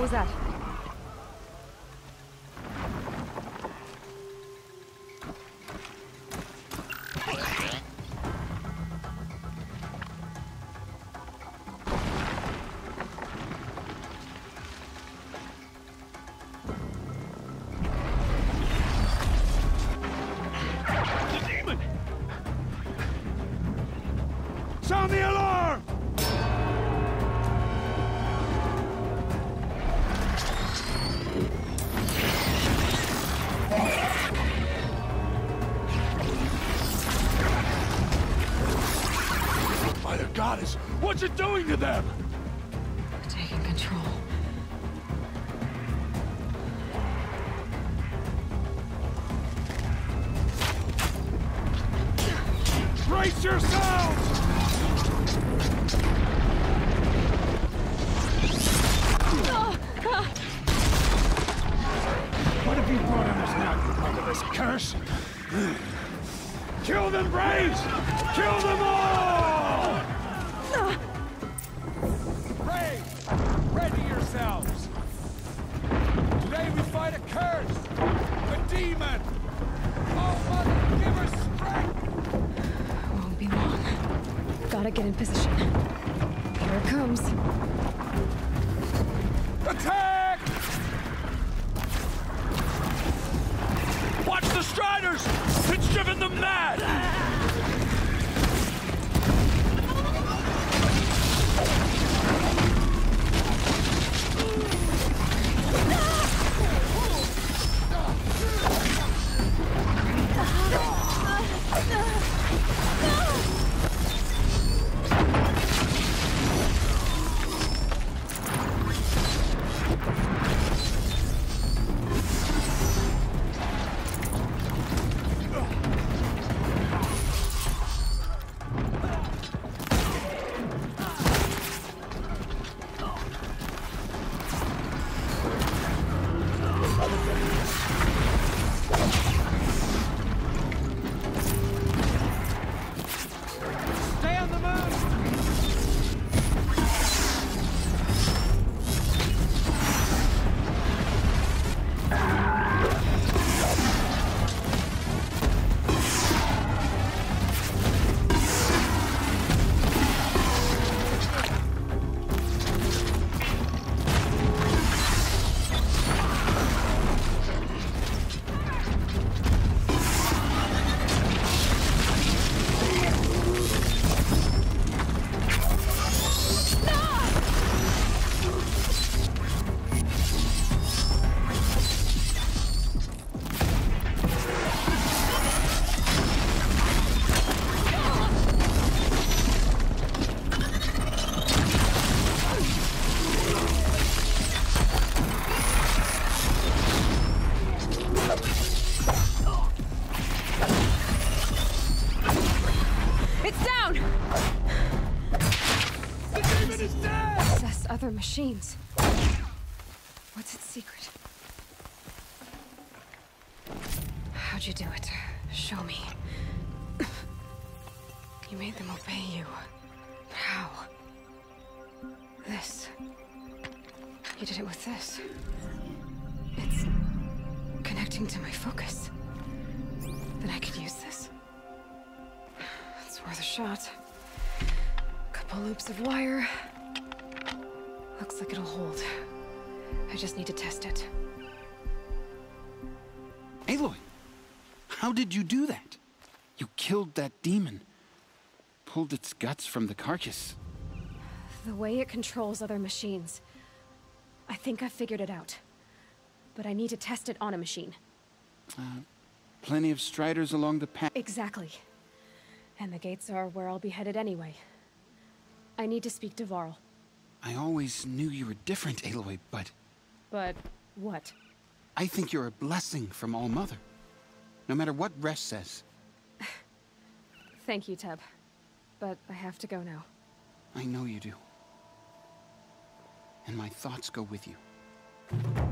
was that? Sound the alarm! By the goddess, what's it doing to them? Taking control. Brace yourselves! What have you brought on us now, you motherless curse? Kill them, Braves! Kill them all! Braves, ready yourselves! Today we fight a curse! A demon! Oh, Mother, give us strength! Won't be long. Gotta get in position. Here it comes. Attack! Watch the Striders! It's driven them mad! Stay on the move! It's down! The demon is dead! Possess other machines. What's its secret? How'd you do it? Show me. You made them obey you. But how? This. You did it with this. It's connecting to my focus. Then I could use this. It's worth a shot. Couple loops of wire. Looks like it'll hold. I just need to test it. Aloy, how did you do that? You killed that demon. Pulled its guts from the carcass. The way it controls other machines. I think I figured it out. But I need to test it on a machine. Plenty of Striders along the path. Exactly. And the gates are where I'll be headed anyway. I need to speak to Varl. I always knew you were different, Aloy, but But what? I think you're a blessing from All Mother. No matter what Resh says. Thank you, Teb. But I have to go now. I know you do. And my thoughts go with you.